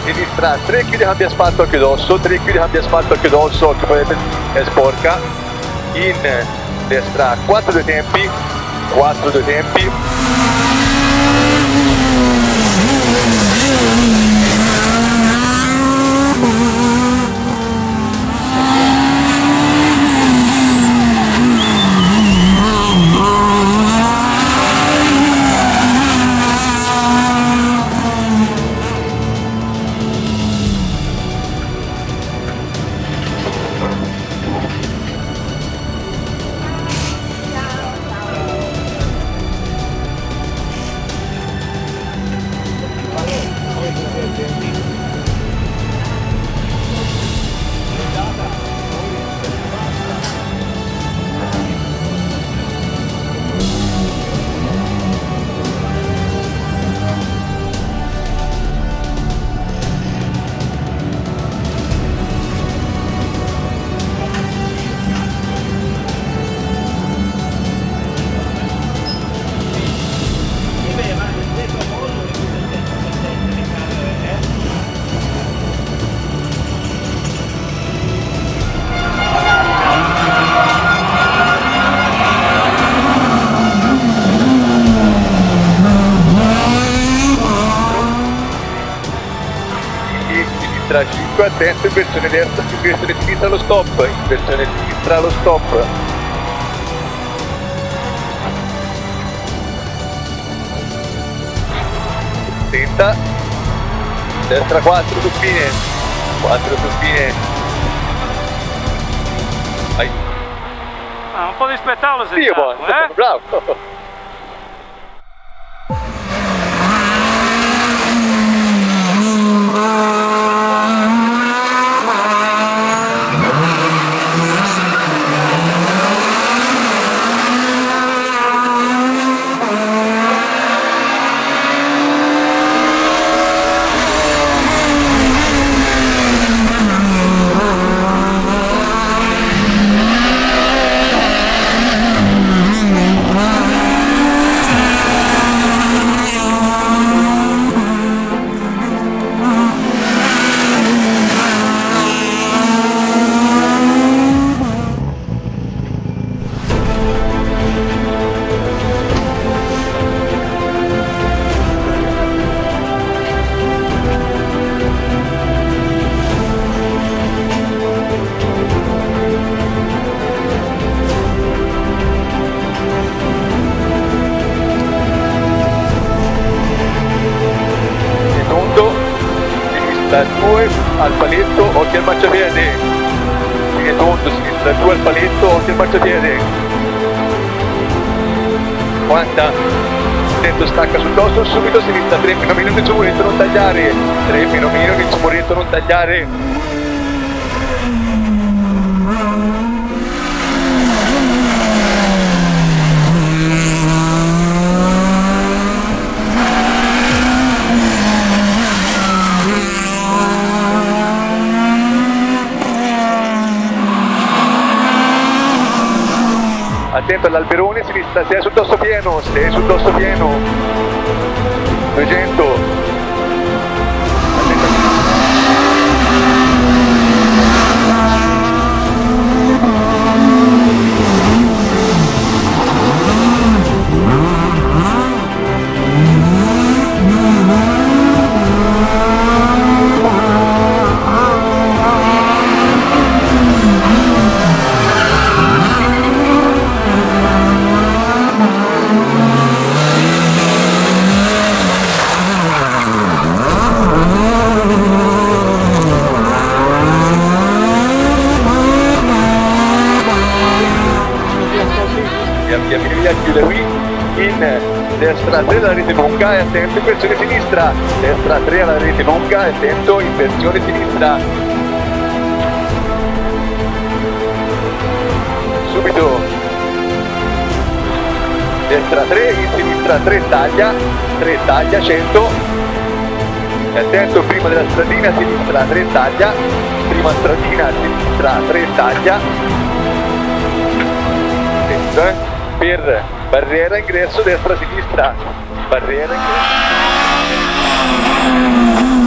sinistra 3 kg di cambio asfalto a chiodosso, 3 kg di cambio asfalto a chiodosso, che poi è sporca, in destra 4 due tempi, 4 due tempi, sinistra 5, attento, inversione destra, inversione sinistra allo stop, inversione sinistra allo stop. Attenta, destra 4 turbine, 4 turbine. Vai. Ah, un po' di spettacolo se Dio, bravo. Da 2 al paletto, occhio al marciapiede, fine tondo, sinistra 2 al paletto, occhio al marciapiede, 40, attento stacca sul dosso, subito sinistra 3 meno inizio muretto non tagliare, 3 meno inizio muretto non tagliare. Attento all'alberone, sinistra, sei sul dosso pieno, 200. Chiude qui in destra 3 alla rete lunga e attento inversione sinistra, destra 3 alla rete lunga e attento inversione sinistra, subito destra 3, in sinistra 3 taglia 100 e attento prima della stradina sinistra 3 taglia, prima stradina sinistra 3 taglia, attento per barriera ingresso destra sinistra, barriera ingresso.